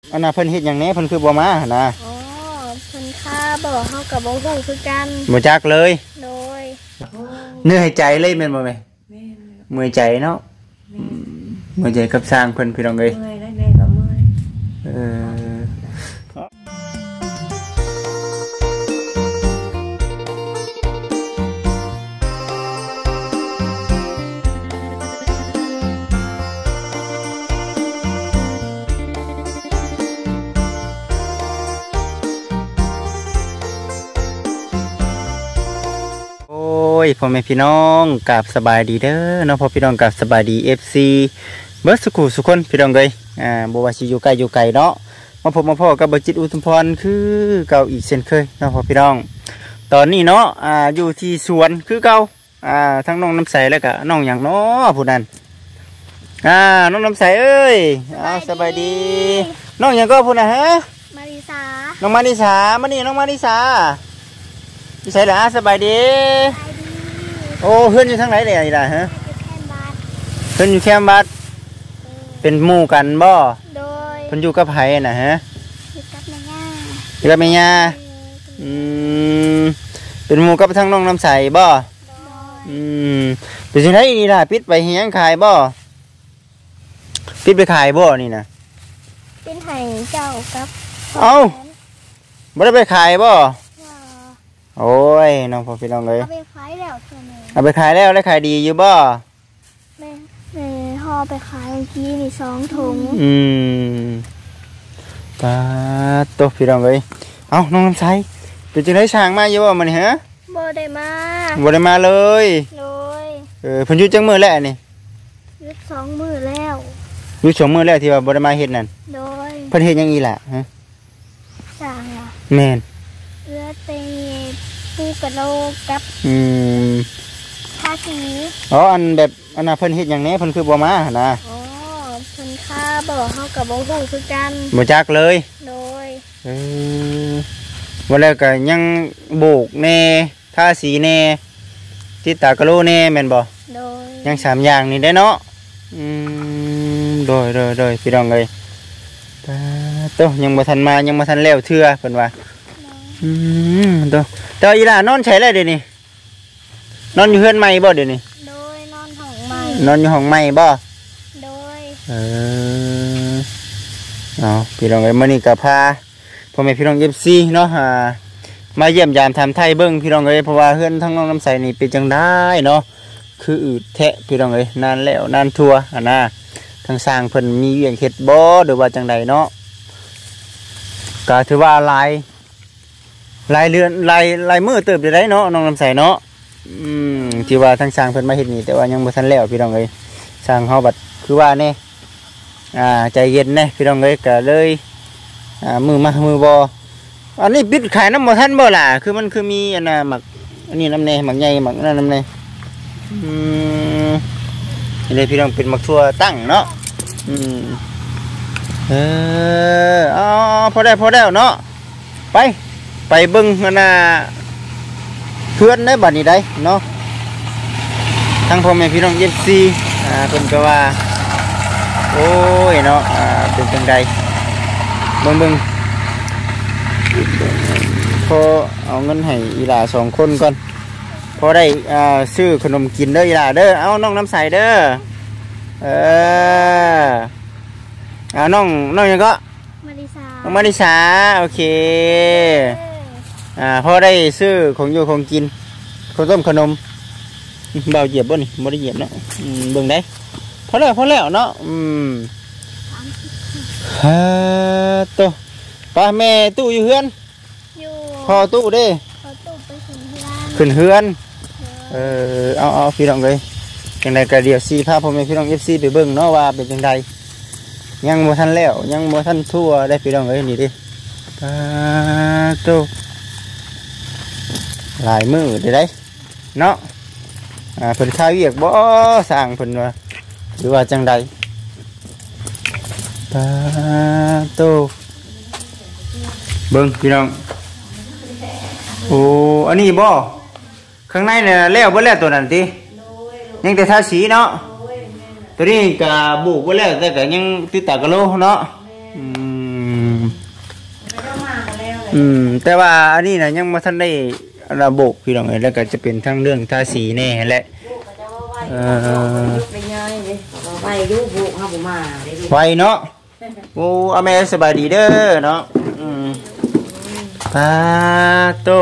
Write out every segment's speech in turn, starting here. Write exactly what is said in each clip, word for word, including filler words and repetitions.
อันน่ะเพิ่นเฮ็ดหยังแหน่เพิ่นคือบ่มาหั่นน่ะอ๋อเพิ่นค่าบ่เฮากับบ่ฮู้คือกันบ่จักเลยโดยเหนื่อยใจเลยแม่นบ่แม่แม่นเมื่อยใจเนาะเมื่อยใจกับสร้างเพิ่นพี่น้องเอ้ยเมื่อยได้แม่ก็เมื่อยเออพ่อแม่พี่น้องกับสบายดีเด้อเนาะพ่อพี่น้องกับสบายดี เอฟ ซี เบิร์ดสุขุสุคนพี่น้องเลยอ่าบัวชิอยู่ไกลอยู่ไกลเนาะมาพบมาพ่อกับบัจิตอุทุมพรคือเก่าอีกเช่นเคยเนาะพ่อพี่น้องตอนนี้เนาะอ่าอยู่ที่สวนคือเก่าอ่าทั้งน้องน้ำใสแล้วก็น้องอย่างเนาะผู้นั้นอ่าน้องน้ำใสเอ้ยอ้าวสบายดีน้องอย่างก็ผู้นั้นฮะมาริสาน้องมาริสามานี่น้องมาริสาพี่ใส่ละสบายดีโอ้เพื่อนอยู่ทางไหนเลยนี่ล่ะฮะเพื่อนอยู่แคมป์บัดเป็นหมู่กันบ่โดยเพื่อนอยู่กับไผ่น่ะฮะอยู่กับแม่ย่าอยู่กับแม่ย่าอืมเป็นหมู่กับทั้งน้องน้ำใสบ่อืมเป็นจังไดนี่ล่ะปิดไปเฮียงขายบ่ปิดไปขายบ่นี่นะเป็นไห้เจ้ากับเอ้าบ่ได้ไปขายบ่โอ้ยน้องพ่อพี่น้องเลยเอาไปขายแล้วเท่านั้นเอาไปขายแล้วได้ขายดีอยู่บ่แม่แม่ห่อไปขายเมื่อกี้นี่สองถุงอืมตาโตพี่น้องเลยเอ้าน้องน้ำใสเป็นจังไดช่างมาอยู่บ่มื้อนี้ฮะบ่ได้มาบ่ได้มาเลยเลยเออเพิ่นอยู่จังมื้อแล้วนี่หยุดสองมื้อแล้วอยู่สองมื้อแล้วที่ว่าบ่ได้มาเฮ็ดนั่นโดยเพิ่นเฮ็ดหยังอีล่ะฮะช่างล่ะแม่นเลือดไปปูกระโลกับอืมทาสีอ๋ออันแบบอันน่ะเพิ่นเฮ็ดหยังแหน่เพิ่นคือบ่มาหั่นน่ะอ๋อเพิ่นค่าบ่เฮากับบ่ฮู้คือกันบ่จักเลยโดยเออบ่แล้วก็ยังโบกแน่ทาสีแน่ติดตากะโลแน่แม่นบ่โดยยังสามอย่างนี่ได้เนาะอืมโดยโดยโดยพี่น้องเอ้ยตาโตยังบ่ทันมายังบ่ทันแล้วเทื่อเพิ่นว่าอืมโตเจ้าอีหล่านอนใช้แล้วเดี๋ยวนี้นอนอยู่เฮือนใหม่บ่เดี๋ยวนี้โดยนอนห้องใหม่นอนอยู่ห้องใหม่บ่โดยเออเอาพี่น้องเอ้ยมื้อนี้ก็พาพ่อแม่พี่น้อง เอฟ ซี เนาะอ่ามาเยี่ยมยามถามไทยเบิ่งพี่น้องเอ้ยเพราะว่าเฮือนทั้งน้องน้ำใสนี่เป็นจังได๋เนาะคืออืดแทะพี่น้องเอ้ยนานแล้วนานทั่วอ่ะนะทางสร้างเพิ่นมีเวียงเฮ็ดบ่หรือว่าจังไดเนาะก็ถือว่าหลายหลายเดือนหลายหลายมื้อเติบได้เนาะน้องน้ำใสเนาะอืมที่ว่าทางสร้างเพิ่นมาเฮ็ดนี่แต่ว่ายังบ่ทันแล้วพี่น้องเอ้ยสร้างเฮาบัดคือว่าแน่อ่าใจเย็นแน่พี่น้องเอ้ยก็เลยอ่ามือมามือบ่อันนี้ปิดขายน้ำบ่ทันบ่ล่ะคือมันคือมีอันน่ะหมักอันนี้น้ำแน่หมักใหญ่หมักนั่นน้ำแน่อืมนี่เลยพี่น้องเป็นหมักทั่วตั้งเนาะอืมเอออ๋อพอได้พอได้เนาะไปไปเบิ่งอันน่ะเพื่อนได้บัดนี้ได้เนาะทั้งพ่อแม่พี่น้อง เอฟ ซี อ่าเพิ่นก็ว่าโอ้ยเนาะอ่าเป็นจังไดเบิ่งเบิ่งพอเอาเงินให้อีหลาสองคนก่อนพอได้อ่าซื้อขนมกินเด้ออีหลาเด้อเอาน้องน้ำใสเด้อเออเอาน้องน้องยังก็มาริสาน้องมาริสาโอเคอ่าพอได้ซื้อของอยู่ของกินข้าวต้มขนมเบาเหยียบบ่นี่บ่ได้เหยียบเนาะเบิ่งได้พอแล้วพอแล้วเนาะอืมฮ่าโตป้าแม่ตู้อยู่เฮือนอยู่พอตู้เด้พอตู้ไปขึ้นเฮือนขึ้นเฮือนเออเอาเอาพี่น้องเลยจังไดก็เดี๋ยวซีพาพ่อแม่พี่น้อง เอฟ ซี ไปเบิ่งเนาะว่าเป็นจังไดยังบ่ทันแล้วยังบ่ทันทั่วได้พี่น้องเอ้ยนี่ดิป้าโตหลายมื้อได้ได้เนาะอ่าเพิ่นข้าวเวียกบ่สร้างเพิ่นว่าหรือว่าจังใดป้าโตเบิ่งพี่น้องโอ้อันนี้บ่ข้างในเนี่ยแล้วบ่แล้วตัวนั้นติยังแต่ทาสีเนาะตัวนี้ก็บุกบ่แล้วแต่ก็ยังติดตากะโลเนาะอืมอืมแต่ว่าอันนี้นะยังบ่ทันได้ระบบพี่น้องเอ้ยแล้วก็จะเป็นทั้งเรื่องทาสีแน่แหละเออไปย่อยดิไปยุบุกเฮาบ่มาได้ดูไวเนาะโอ้อาแม่สบายดีเด้อเนาะอืมปาโต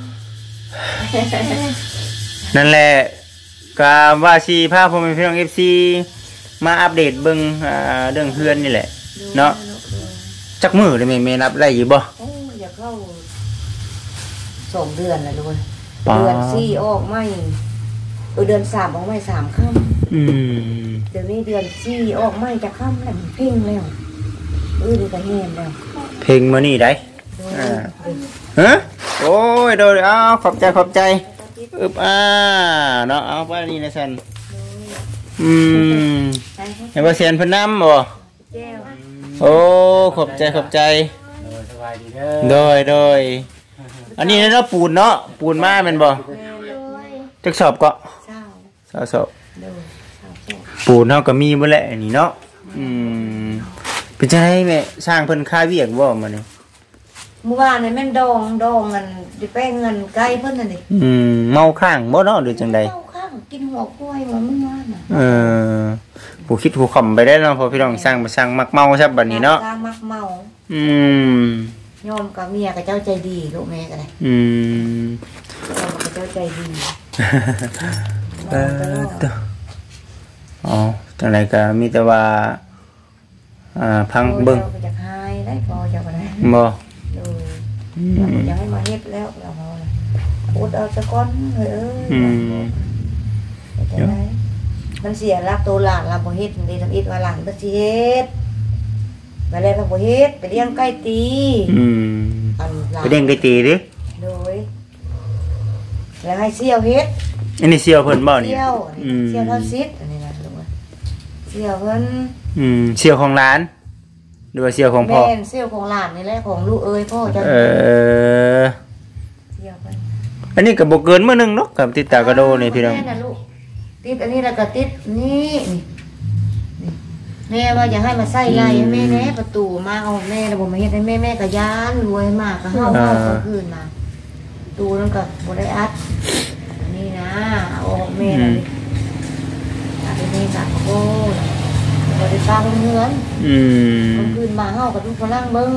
นั่นแหละกาว่าชีพาพ่อแม่พี่น้อง เอฟ ซี มาอัปเดตเบิ่งอ่าเรื่องเฮือนนี่แหละเนาะจักมื้อได้แม่แม่นับได้อยู่บ่โอ้อย่าเข้าสองเดือนแล้วด้วยเดือนสี่ออกไม่เออเดือนสามออกไม่สามค่ำอืมเดี๋ยวนี้เดือนสี่ออกไม่จะค่ำแล้วเพ่งแล้วเออดูกระเฮียนแล้วเพลงมื้อนี้ได้อ่าฮะโอ้ยโดยเอาขอบใจขอบใจอึบอ่าเนาะเอาไปนี่นะซั่นอืมให้บ่เสียนเพิ่นนำบ่แก้วโอ้ขอบใจขอบใจสบายดีเด้อโดยโดยอันนี้เนาะปูนเนาะปูนมาแม่นบ่โดยจักสอบก็เศร้าสอบสอบเดินเศร้าโศกปูนเฮาก็มีบ่แหละอันนี้เนาะอืมเป็นจังได๋แม่สร้างเพิ่นค่าเวียกบ่มื้อนี้เมื่อวานเนี่ยแม่นดองดองเงินดิแป้งเงินใกล้เพิ่นน่ะดิอืมเมาข้างบ่เนาะหรือจังได๋เข้าข้างกินหัวกล้วยว่ามันว่าน่ะเออผู้คิดผู้ขำไปได้เนาะพอพี่น้องสร้างมาสร้างมักเมาซะบัดนี้เนาะตามมักเมาอืมโยมกับเมียกับเจ้าใจดีลูกแม่ก็ได้อืมโยมกับเจ้าใจดีเออตอ๋อจังไดก็มีแต่ว่าอ่าพังเบิ่งโอ้ยเราก็อยากหายได้พอเจ้าก็ได้บ่ดูอืเรามอยากให้มาเฮ็ดแล้วเราพอละอุดเอาจะก้อนเฮ้ยเอ้ยอืมจะได้มันเสียรักตัวหลานเราบ่เฮ็ดดีทำอิดว่าหลานบ่สิเฮ็ดมาแล้วเราบ่เฮ็ดไปเลี้ยงไก่ตีอืมอันหลานไปเด้งไปตีดิโดยแล้วให้เสี่ยวเฮ็ดอันนี้เสี่ยวเพิ่นบ่นี่เสี่ยวอันอืนี้มเสี่ยวเท่าซิดอันนี้นะลูกว่าเสี่ยวเพิ่นอืมเสี่ยวของร้านหรือว่าเสี่ยวของพ่อแม่นเสี่ยวของหลานนี่แหละของลูกเอ้ยพ่อเจ้าเออเสี่ยวเพิ่นอันนี้ก็บ่เกินมื้อนึงเนาะกับติดตากระโดนี่พี่น้องแม่น่ะลูกติดอันนี้แล้วก็ติดนี่นี่นี่แม่ว่าอย่าให้มาใส่ไล่ให้แม่แน่ประตูมาเอาแม่แล้วบ่มาเฮ็ดให้แม่แม่ก็ย้านรวยมากก็เฮาเฮาก็คืนมาตูนั่นก็บ่ได้อัดอันนี้นะเอาออกแม่น่ะดิอันนี้ก็โอ้ยบ่ได้ฟังเฮือนอืมก็คืนมาเฮาก็ทุกฝรั่งเบิ่ง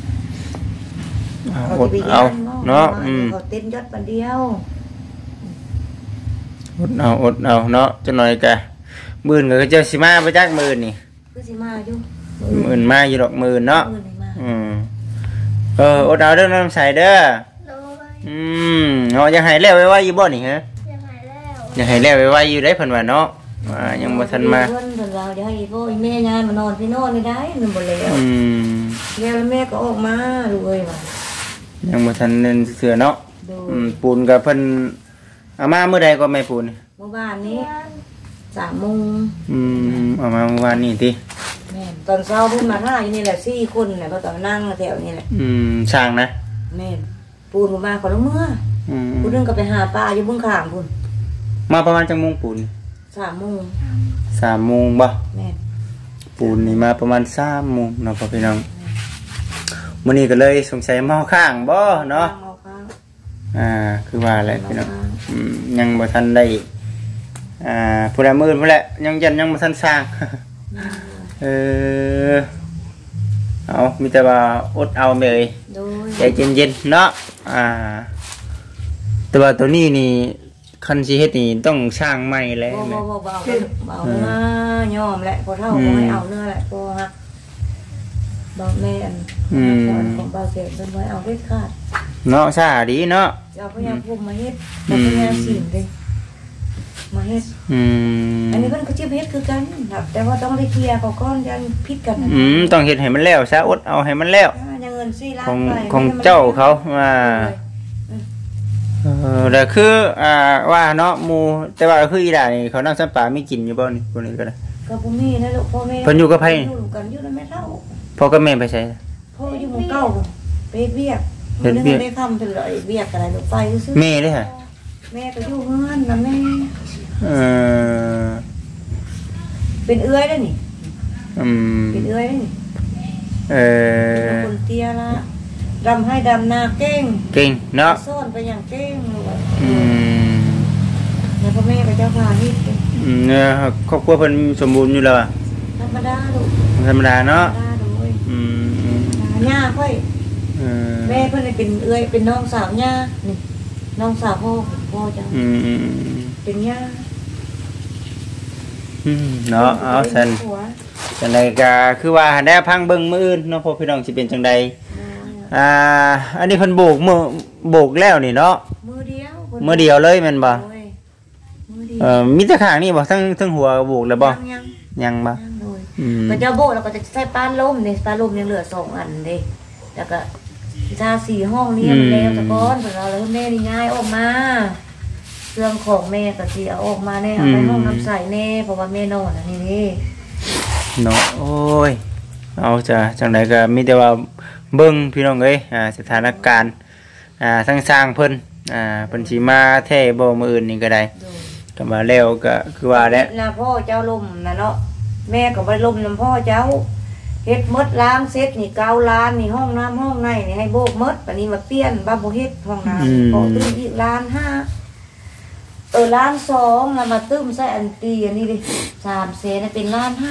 เอาเขาอจะดไปเอาย่านเนาะอืมเขาเต้นยศปันเดียวอดเอาอดเอาเนาะจังหน่อยกะหมื่นก็เจ้าสิมาบ่จักหมื่นนี่คือสิมาอยู่หมื่นมาอยู่ดอกหมื่นเนาะมื้อนี้มาอืมเอออดเอาเด้อน้ำใสเด้อโดยอืมเนาะยังให้แล้วไว้ไว้อยู่บ่นี่ฮะยังไงแล้วยังให้แล้วไว้ไว้อยู่ได้เพิ่นว่าเนาะอ่ายังบ่ทันมาเพิ่นเพิ่นว่าเดี๋ยวให้พ่อแม่ยายมานอนพี่นอนนี่ได้มันบ่แล้วอืมแล้วแม่ก็ออกมาลูกเอ้ยว่ายังบ่ทันเนินเสือเนาะดูอืมปูนกับเพิ่นเอามามื้อใดก็ไม่ปูนเมื่อวานนี้สามโมงอืมเอามาเมื่อวานนี้ติแม่นตอนเช้าเพิ่นมาหาอยู่นี่แหละสี่คนน่ะเพิ่นก็มานั่งแถวนี่แหละอืมช่างนะแม่นปูนบ่มาคนละเมื่ออืมผู้นึงก็ไปหาปลาอยู่เบิ่งข้างพุ่นมาประมาณจังโมงปูนสามโมงสามโมงบ่แม่นปูนนี่มาประมาณสามโมงเนาะพ่อพี่น้องมื้อนี้ก็เลยสงสัยเมาข้างบ่เนาะเอาข้างอ่าคือว่าอะไรพี่น้องอืมยังบ่ทันได้อ่าผู้ใดมื้อพุ่นแหละยังยันยังบ่ทันสร้าง เออเอามีแต่ว่าอดเอาแม่เอ้ยโดยใจเย็นๆเนาะอ่าแต่ว่าตัวนี้นี่คันสิเฮ็ดนี่ต้องสร้างใหม่แล้วบ่แม่บ่บ่เบาเบาเนื้อยอมแหละพอเท่าบ่ให้เอาเนื้อแหละพอฮักบ่แม่อันของเบาเสร็จเพิ่นบ่ให้เอาเด็ดขาดเนาะซ่าดีเนาะจะเอาพยาภูมิมาเฮ็ดแต่พยาสินเลยมาเฮ็ดอืมอันนี้เพิ่นก็สิเฮ็ดคือกันครับแต่ว่าต้องได้เคลียร์เขาก่อนยันผิดกันนะอืมต้องเฮ็ดให้มันแล้วซะอดเอาให้มันแล้วอ่ายังเงินสี่ล้านของไปของเจ้าเขาอ่าเออแต่คืออ่าว่าเนาะหมู่แต่ว่าคืออีด่านี่เขานั่งสัมปามีกินอยู่บ่นี่พวกนี้ก็ได้ก็บ่มีนะลูกพ่อแม่เพิ่นอยู่กับไผอยู่กันอยู่นำแม่เฒ่าพ่อกับแม่ไปใช้พ่ออยู่หมู่เก้าไปเฮ็ดเวียกเฮ็ดเวียกได้ทำเป็นเลยเวียกอะไรลูกไปซื่อแม่เด้ฮะแม่ก็อยู่เฮือนนะแม่เออเป็นเอื้อยได้นี่อืมเป็นเอื้อยได้นี่เออคนเตี้ยละดำให้ดำนาเก่งเก่งเนาะซ่อนไปอย่างเก่งลูกอะอืมแล้วพ่อแม่กับเจ้าพาฮิตอืมเนี่ยครอบครัวเพิ่นสมบูรณ์อยู่แล้วอะธรรมดาลูกธรรมดาเนาะธรรมดาเลยอืมอืมย่าค่อยเออแม่เพิ่นเป็นเอื้อยเป็นน้องสาวย่านี่น้องสาวพ่อพ่อเจ้าอืมอืมอืมเป็นย่าอืมเนาะเอาซั่นจังไดก็คือว่าได้พังเบิ่งมื้ออื่นเนาะพ่อพี่น้องสิเป็นจังใดอ่าอันนี้เพิ่นโบกมือโบกแล้วนี่เนาะมือเดียวมื้อเดียวเลยแม่นบ่มือเดียวเอ่อมีแต่ข้างนี่บ่ทั้งทั้งหัวโบกแล้วบ่ยังยังยังบ่ยังเลยอืมก็จะโบกแล้วก็จะใส่ปานลมนี่ปานลมยังเหลือสองอันเด้แล้วก็ทาสีห้องนี้มันแล้วแต่ก่อนเพิ่นเอาแล้วแม่นี่ย้ายออกมาเครื่องของแม่ก็สิเอาออกมาแน่เอาไปห้องน้ำใสแน่เพราะว่าแม่นอนอันนี้นี่เนาะโอ้ยเอาจ้ะจังไดก็มีแต่ว่าเบิ่งพี่น้องเอ้ยอ่าสถานการณ์อ่าทั้งสร้างเพิ่นอ่าเพิ่นสิมาแท้บ่มื้ออื่นนี่ก็ได้ก็มาแล้วก็คือว่าแล้วนะพ่อเจ้าลมนะเนาะแม่ก็ไปลมน้ำพ่อเจ้าเฮ็ดมดล้างเซ็ตนี่เกาล้านนี่ห้องน้ำห้องในนี่ให้โบกมดปานนี้มาเปลี่ยนบ้าบ่เฮ็ดห้องน้ำก็ตื้มอีกล้านห้าเออล้านสองแล้วมาตื้มใส่อันตีอันนี้ดิสามเซนเป็นล้านห้า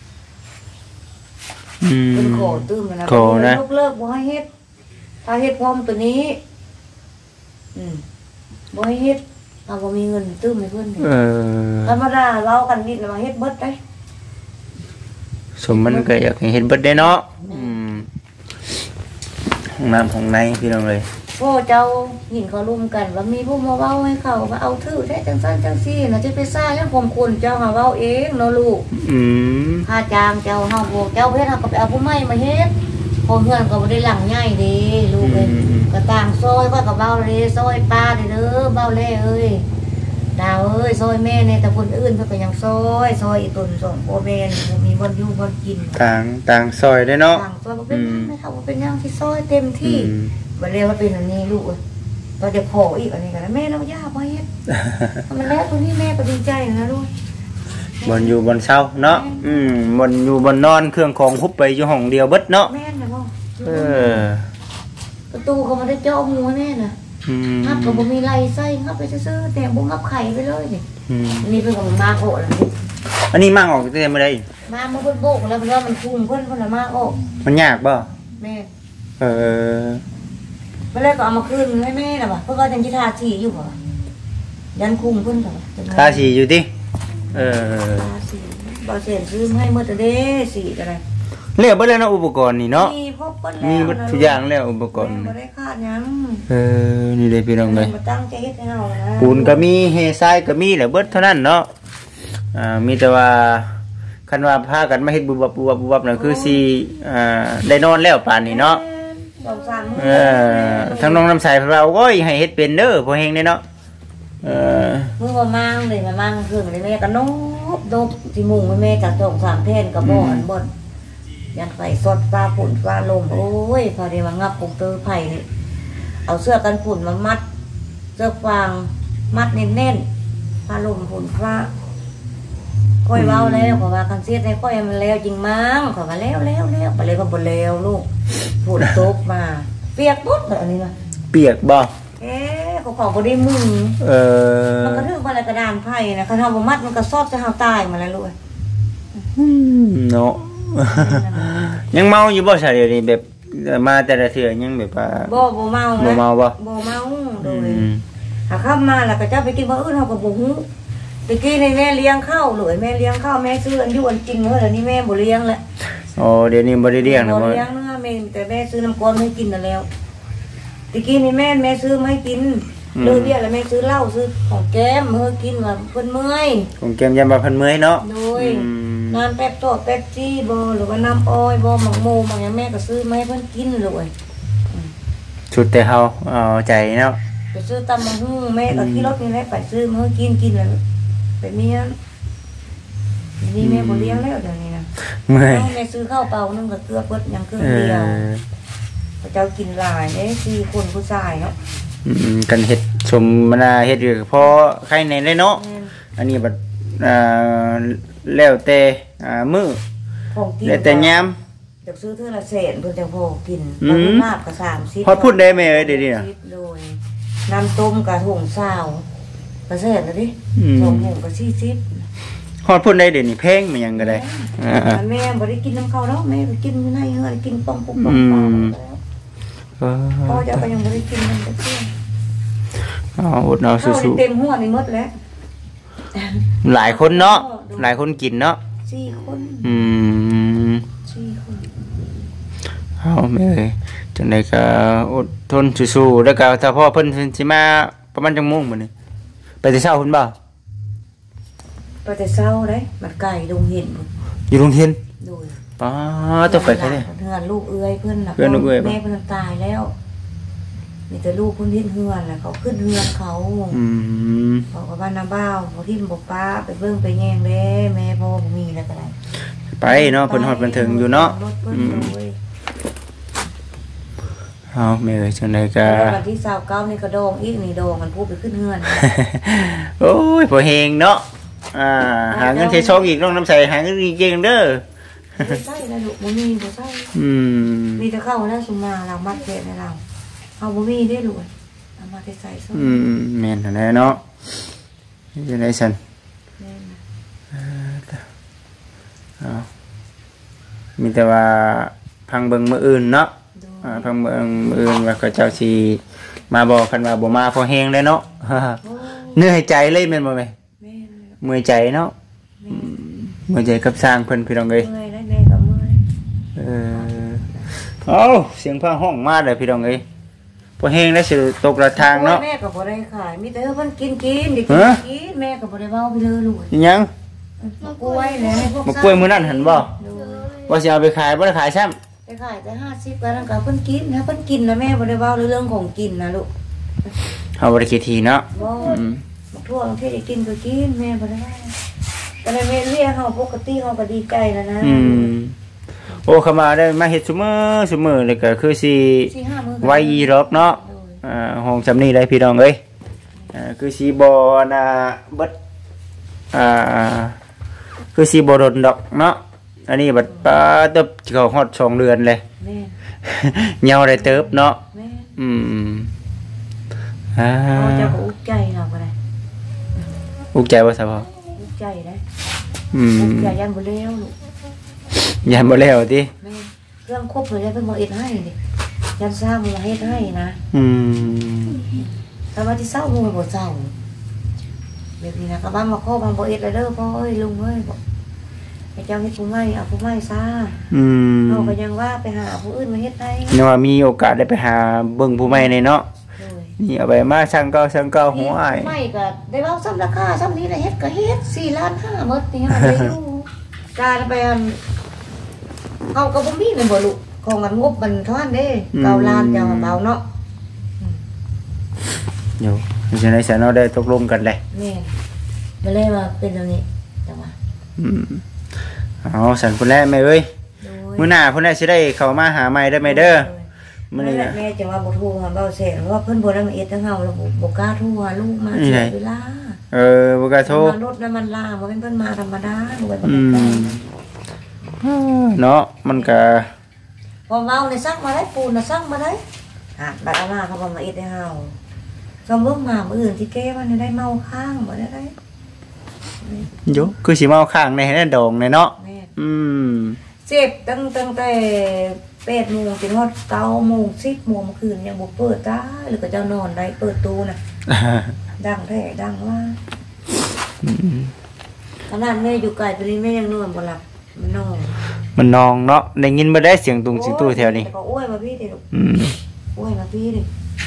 อืมเป็นโขตื้มนะโขนะยกเลิกบ่ให้เฮ็ดถ้าเฮ็ดพร้อมตัวนี้อืมบ่ให้เฮ็ดเอาบ่มีเงินตื้มให้เพิ่นเออธรรมดาเรากันนิดแล้วมาเฮ็ดเบิดได้สมมันก็อยากให้เห็นเบิดได้เนาะอืมห้องน้ำห้องในพี่น้องเลยโอ้เจ้าหินเขารุมกันว่ามีผู้มาเว้าให้เขาว่าเอาถือได้จังซั่นจังซี่น่ะจะไปซ่ายังผมคุณเจ้าหาเว้าเองเนาะลูกอืมค่าจ้างเจ้าเฮาบ่เจ้าเฮ็ดเฮาก็ไปเอาผู้ใหม่มาเฮ็ดพอเพื่อนก็บ่ได้หลังใหญ่เด้ลูกเอ้ยก็ต่างซอยก็ก็เว้าเลยซอยป้าเด้อเด้อเว้าแลเอ้ยดาวเอ้ยซอยแม่เนี่ยแต่คนอื่นเพิ่นก็ยังซอยซอยอีตุนสองพ่อแม่บ่มีบ่อยู่บ่กินต่างต่างซอยได้เนาะต่างซอยบ่เป็นหยังไม่เท่าบ่เป็นหยังที่ซอยเต็มที่อืมบัดเรียกว่าเป็นอันนี้ลูกเอ้ยเราจะขออีกอันนี้กันนะแม่เราย่าบ่เฮ็ดมันแล้วตัวนี้แม่ก็ดีใจนะลูกบนอยู่บนเช้าเนาะอืมบนอยู่บนนอนเครื่องของคุบไปอยู่ห้องเดียวเบิดเนาะแม่นะบ่เออประตูก็บ่ได้เจาะหูแน่น่ะอืมงับก็บ่มีไรใส่งับไปซื่อๆแต่บ่งับไข่ไปเลยนี่อืมอันนี้เพิ่นก็มาโกะแล้วนี่อันนี้มั่งออกแต่ไม่ได้มามาเพิ่นโบกแล้วเพิ่นว่ามันคุ้มเพิ่นเพิ่นน่ะมาโอ้มันยากบ่แม่เออเพิ่นเลยก็เอามาคืนให้แม่น่ะบ่เพิ่นก็จังสิทาสีอยู่บ่ยันคุ้มเพิ่นก็ค่าสีอยู่ติเออทาสีบ่เสียนซื้อมาให้หมดเด้สีก็ได้เรียกเบิดแล้วเนาะอุปกรณ์นี่เนาะมีครบเบิดแล้วมีเบิดทุกอย่างแล้วอุปกรณ์แม่บ่ได้ขาดหยังเออนี่เลยพี่น้องเลยมาตั้งใจเฮ็ดให้เฮานะปูนก็มีเฮทรายก็มีแหละเบิดเท่านั้นเนาะอ่ามีแต่ว่าคันว่าพากันมาเฮ็ดบุบบับบุบบับบุบบับน่ะคือสิอ่าได้นอนแล้วป่านนี้เนาะสงสารมึงเออทั้งน้องน้ำใสเพิ่นว่าโอ้ยให้เฮ็ดเป็นเด้อพอแฮงเด้เนาะเออมึงบ่มางเลยมามั่งเครื่องเลยแม่ก็นบดบที่มุงแม่จากสองสามแผ่นก็บ่อนบ่อนยันไฟสดฟ้าฝนฟ้าลมโอ้ยพอดีมางับปุกเตอร์ไผ่นี่เอาเสื้อกันฝุ่นมามัดเสื้อฟางมัดแน่นๆฟ้าลมฝนฟ้าค่อยเว้าแล้วขอว่ากันเสียดให้ค่อยมันแล้วจริงมั้งขอว่าแล้วแล้วแล้วไปเลยก็บ่แล้วลูกฝนตกมาเปียกปุ๊บแบบนี้นะเปียกบ่เอ๊ะเขาขอบ่ได้มึงเออมันก็ถึงมาแล้วกระดานไผ่นะคันเฮาบ่มัดมันก็ซอบจะเฮาตายมาแล้วลูกเนาะ ยังเมาอยู่บ่ซะเดี๋ยวนี้แบบมาแต่ละเทื่อยังแบบว่าบ่บ่เมานะบ่เมาบ่บ่เมาโดอืยมหาข้ามมาแล้วก็เจ้าไปกินบ่อื่นเฮาก็บ่ฮู้ตะกี้นี่แม่เลี้ยงข้าวเลยแม่เลี้ยงข้าวแม่ซื้ออันอยู่อันจริงเฮ้ยแล้วนี่แม่บ่เลี้ยงแล้วอ๋อเดี๋ยวนี้บ่ได้เลี้ยงนะบ่บ่เลี้ยงเนื้อแม่แต่แม่ซื้อน้ำกรดมาให้กินนั่นแล้วตะกี้นี่แม่แม่ซื้อมาให้กินเลิกเรียนแล้วแม่ซื้อเหล้าซื้อของแก้มเฮากินว่าเพิ่นเมื่อยผมเกมยามบ่เพิ่นเมื่อยเนาะโดยอืมน้ำแป๊บโตแป๊บจี้บ่หรือว่าน้ำอ้อยบ่หมักโมหมักหยังแม่ก็ซื้อมาให้เพิ่นกินเลยชุดแต่เฮาเอาใจเนาะไปซื้อตำมะฮุ่งแม่ก็ขี่รถนี่แหละไปซื้อมาให้กินกินแล้วไปเมียนนี่แม่บ่เลี้ยงแล้วเดี๋ยวนี้นะเมื่อยแม่ซื้อข้าวเปล่านึงก็เกลือเบิดหยังครึ่งเอเดียวอพระเจ้ากินหลายเด้สี่คนผู้ชายเนาะอืมกันเฮ็ดสมมนาเฮ็ดอยู่พอใครในได้เนาะแม่นอันนี้บัดอ่าแล้วแต่อ่ามื้อของกินแล้วแต่ยามแจากซื้อเท่าละเศษเพื่อจะพอกินแล้วลาบกับสามสิบฮอดพูดได้ไหมเอ้ยเดี๋ยวนี้น่ะโดยน้ำต้มกับถุงซาวกระเศษนะดิอืมสองถุงกับสี่สิบฮอดพูดได้เดี๋ยวนี้แพงมันหยังก็ได้อ่าแม่บ่ได้กินน้ำเขาแล้วแม่ไปกินอยู่ในเฮือนกินปองปุ๊บปองอืปองมแล้วเอพ่ออจะไปยังบ่ได้กินมันจะเที่ยงเอาอดเอาข้าวสู้นี่เต็มหัวนี่หมดแล้วๆหลายคนเนาะหลายคนกินเนาะสี่คนอืมสี่คนเอาแม่เอ้ยจังได๋ก็อดทนสู้ๆแล้วก็ถ้าพ่อเพิ่นสิมาประมาณจังโมงมื้อนี้ไปแต่เช้าเพิ่นบ่ไปแต่เช้าได้มันไก่ดงเห็นพุ่นอยู่โรงเรียนโดยป้าต้องไปใครเนี่ยเฮือนลูกเอื้อยเพิ่นน่ะเพื่อนลูกเอื้อยปะแม่เพิ่นตายแล้วมีแต่ลูกเพิ่นเฮ็ดเฮือนแหละเขาขึ้นเฮือนเขาอืมบอกว่าบ้านน้าบ้าวบ่ทิ่มบ่ป้าไปเบิ่งไปแยงเด้แม่พ่อบ่มีแล้วก็ได้ไปเนาะเพิ่นฮอดเพิ่นถึงอยู่เนาะรถเพิ่นอืมโดยเอาแม่เอ้ยจังได๋ก็แล้ววันที่สาวเก้านี่ก็โดงอีกนี่โดงมันพูดไปขึ้นเฮือนโอ้ยพอเฮงเนาะอ่าหาเงินใช้ซองอีกน้องน้ำใสหาเงินอีกเก่งเด้อบ่ใช่แล้วลูกบ่มีบ่ใช่อืมมีแต่เข้าแล้วสุมาเรามัดเพชรให้เราเอาบ่มีได้ลูกเอามาใส่ซะอืมแม่นแน่เนาะจังได๋ซั่นแม่นเอามีแต่ว่าพังเบิ่งมื้ออื่นเนาะดูอ่าพังเบิ่งมื้ออื่นว่าเขาเจ้าสิมาบอกคันว่าบ่มาพอเฮงเลยเนาะโอ้เหนื่อยใจเลยแม่นบ่แม่แม่นเมื่อยใจเนาะแม่นเมื่อยใจกับสร้างเพิ่นพี่น้องเอ้ยเมื่อยได้แม่ก็เมื่อยเออเอาเสียงฟ้าห้องมาเลยพี่น้องเอ้ยพอเฮงได้สิตกระทางเนาะแม่ก็บ่ได้ขายมีแต่เพิ่นกินกินเด็กกินฮะกินแม่ก็บ่ได้เว้าไปเลยลูกอิหยังมากล้วยแหละพวกมากล้วยมื้อนั้นหันบ่ดูว่าสิเอาไปขายบ่ได้ขายซ้ำไปขายแต่ห้าสิบแล้วนั่นก็เพิ่นกินนะเพิ่นกินนะแม่บ่ได้เว้าเรื่องของกินนะลูกเฮาบ่ได้คิดทีเนาะบ่อืมบักทั่วบางทีได้กินก็กินแม่บ่ได้ว่าแต่แม่เรียกเฮาปกติเฮาก็ดีใจแล้วนะอืมโอ้เข้ามาได้มาเฮ็ดซุมื้อซุมื้อเลยก็คือสิสี่ห้ามื้อไว้อีรอกเนาะอ่าห้องจำนี้ได้พี่น้องเอ้ยอ่าคือสิบ่น่ะเบิดอ่าคือสิบ่ดนดอกเนาะอันนี้บัดปาตึบเข้าฮอดสองเดือนเลยแม่เหนียวได้เติบเนาะแม่อืมอ่าเราจะก็อุกใจเราก็ได้อุกใจบ่ซะพ่ออุกใจได้อืมอุกใจยันบ่เลวลูกยันบ่แล้วติแม่เครื่องครบเลยเพิ่นบ่เอ็ดให้ดิยันซ่าบ่เฮ็ดให้นะอืมถ้าว่าที่เศร้าบ่บ่เศร้าแบบนี้นะก็บ้านมาขอบ้านบ่เอ็ดแล้วเด้อพ่อเอ้ยลุงเอ้ยบอกให้เจ้าเฮ็ดผู้ใหม่เอาผู้ใหม่ซะอืมเฮาก็ยังว่าไปหาผู้อื่นมาเฮ็ดให้เนาะมีโอกาสได้ไปหาเบิ่งผู้ใหม่ในเนาะโดยนี่เอาไปมาช่างเก่าช่างเก่าหัวอ้ายไม่ก็ได้เว้าซ้ำราคาซ้ำนี้ได้เฮ็ดก็เฮ็ดสี่ล้านห้าหมดนี่ฮะได้อยู่การไปอันเฮาก็บ่มีเลยบ่ลูกของมันงบมันเท่านั้นเด้เก้าล้านเจ้าเบาเนาะเดี๋ยวจะได้สนอได้ตกลงกันเลยแม่บ่เลยว่าเป็นตรงนี้จังว่าอืมเอาสันพุ่นแรกแม่เอ้ยมื้อหน้าพุ่นแรกสิได้เข้ามาหาใหม่ได้ไหมเด้อมื้อนี้แม่นะแม่จะว่าบ่โทรหาเบาแสนว่าเพิ่นบ่ได้มาเอ็ดทั้งเฮาแล้วบ่บ่กล้าโทรหาลูกมานี่เสีไงยเวลาเออบ่กล้าโทรมารถน้ำมันล่างบ่เป็นเพิ่นมาธรรมดาหน่วยบ่อืได้มเนาะมันก็พอเมาเนี่ยซักมาได้ปูนน่ะซักมาได้หาบัดเอามาเขาบ่มาเอ็ดให้เฮาสมมุติมามื้ออื่นที่แก้ว่าได้เมาค้างบ่ได้ได้โยคือสิเมาข้างในให้ได้ดองในเนาะแม่อืมเจ็บตั้งตั้งแต่แปดโมงจนฮอดเก้าโมงสิบโมงเมื่อคืนยังบ่เปิดตาหรือก็จะนอนได้เปิดตู้น่ะดังแท้ดังว่าขนาดแม่อยู่ไกลไปนี่แม่ยังนอนบ่หลับมันนอนมันนองเนาะได้ยินบ่ได้เสียงตุงเสียงตู้แถวนี้ก็อ้วยมาพี่ดิลูกอืมอ้วยมาพี่ดิ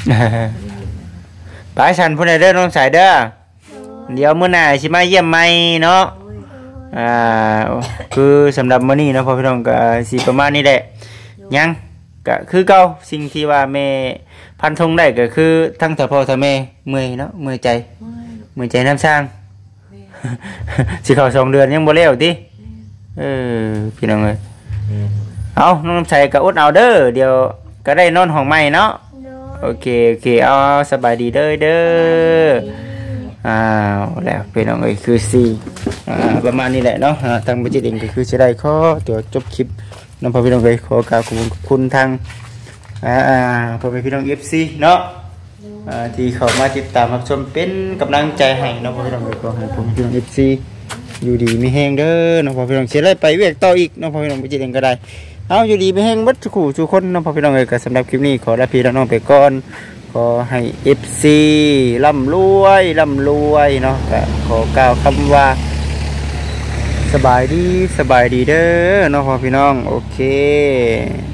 ไปสันพุ่นให้เด้อน้องสายเด้อเดี๋ยวมื้อหน้าสิมาเยี่ยมใหม่เนาะ อ่าคือสำหรับมื้อนี้เนาะพ่อพี่น้องก็สิประมาณนี้แหละยังก็คือเก่าสิ่งที่ว่าแม่พันธงได้ก็คือทั้งถ้าพ่อถ้าแม่เมื่อยเนาะเมื่อยใจเมื่อยใจน้ำสร้าง สิเข้าสองเดือนยังบ่แล้วติเออพี่น้องเอ้ยเอาน้องน้ำใสก็อดเอาเด้อเดี๋ยวก็ได้นอนห้องใหม่เนาะโดยโอเคโอเคเอาสบายดีเด้อเด้ออ้าวแล้วพี่น้องเอ้ยคือสี่อ่าประมาณนี้แหละเนาะอ่าทางบัจิตเองก็คือจะได้ข้อตัวจบคลิปน้องพ่อพี่น้องเลยขอกราบขอบคุณขอบคุณทางอ่าพ่อแม่พี่น้อง เอฟ ซี เนาะอ่าที่เข้ามาติดตามรับชมเป็นกำลังใจให้น้องพ่อพี่น้องเลยขอให้พ่อแม่พี่น้อง เอฟ ซี อยู่ดีมีแฮงเด้อน้องพ่อพี่น้องเสียไรไปเวียกต่ออีกน้องพ่อพี่น้องไปจิตเองก็ได้เอาอยู่ดีมีแฮงเบัดทุกคู่ทุกคนน้องพ่อพี่น้องเลยก็สำหรับคลิปนี้ขอลาพี่น้องไปก่อนขอให้ เอฟ ซี ร่ำรวยร่ำรวยเนาะก็ขอกล่าวคำว่าสบายดีสบายดีเด้อน้องพ่อพี่น้องโอเค